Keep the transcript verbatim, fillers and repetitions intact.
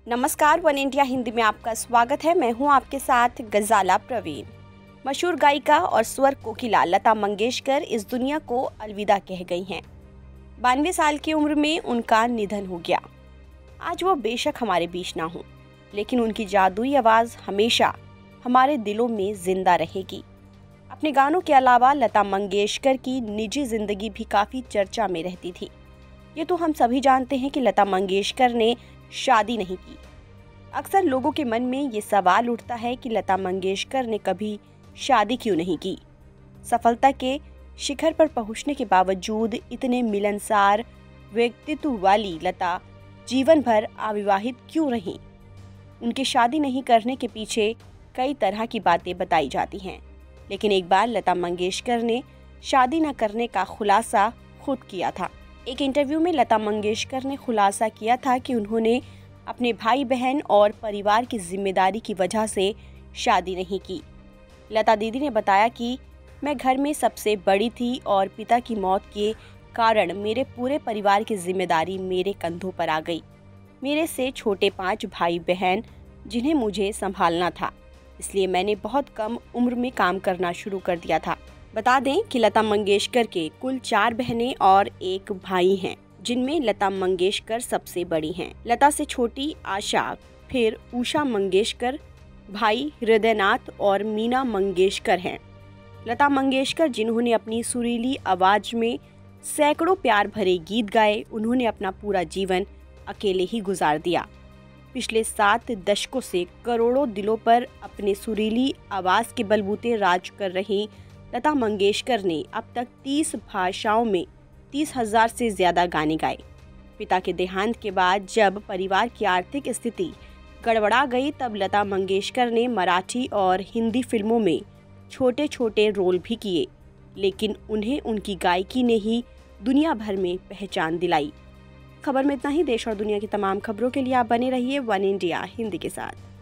नमस्कार, one India Hindi में आपका स्वागत है। मैं हूं आपके साथ गजाला प्रवीण। मशहूर गायिका और स्वर कोकिला लता मंगेशकर इस दुनिया को अलविदा कह गई हैं। बानवे साल की उम्र में उनका निधन हो गया। आज वो बेशक हमारे बीच ना हो, लेकिन उनकी जादुई आवाज़ हमेशा हमारे दिलों में जिंदा रहेगी। अपने गानों के अलावा लता मंगेशकर की निजी जिंदगी भी काफ़ी चर्चा में रहती थी। ये तो हम सभी जानते हैं कि लता मंगेशकर ने शादी नहीं की। अक्सर लोगों के मन में ये सवाल उठता है कि लता मंगेशकर ने कभी शादी क्यों नहीं की। सफलता के शिखर पर पहुंचने के बावजूद इतने मिलनसार व्यक्तित्व वाली लता जीवन भर अविवाहित क्यों रहीं? उनके शादी नहीं करने के पीछे कई तरह की बातें बताई जाती हैं, लेकिन एक बार लता मंगेशकर ने शादी न करने का खुलासा खुद किया था। एक इंटरव्यू में लता मंगेशकर ने खुलासा किया था कि उन्होंने अपने भाई बहन और परिवार की जिम्मेदारी की वजह से शादी नहीं की। लता दीदी ने बताया कि मैं घर में सबसे बड़ी थी और पिता की मौत के कारण मेरे पूरे परिवार की जिम्मेदारी मेरे कंधों पर आ गई। मेरे से छोटे पांच भाई बहन जिन्हें मुझे संभालना था, इसलिए मैंने बहुत कम उम्र में काम करना शुरू कर दिया था। बता दें कि लता मंगेशकर के कुल चार बहनें और एक भाई हैं, जिनमें लता मंगेशकर सबसे बड़ी हैं। लता से छोटी आशा, फिर उषा मंगेशकर, भाई हृदयनाथ और मीना मंगेशकर हैं। लता मंगेशकर जिन्होंने अपनी सुरीली आवाज में सैकड़ों प्यार भरे गीत गाए, उन्होंने अपना पूरा जीवन अकेले ही गुजार दिया। पिछले सात दशकों से करोड़ों दिलों पर अपने सुरीली आवाज के बलबूते राज कर रही लता मंगेशकर ने अब तक तीस भाषाओं में तीस हजार से ज्यादा गाने गाए। पिता के देहांत के बाद जब परिवार की आर्थिक स्थिति गड़बड़ा गई, तब लता मंगेशकर ने मराठी और हिंदी फिल्मों में छोटे छोटे रोल भी किए, लेकिन उन्हें उनकी गायकी ने ही दुनिया भर में पहचान दिलाई। खबर में इतना ही। देश और दुनिया की तमाम खबरों के लिए आप बने रहिए वन इंडिया हिंदी के साथ।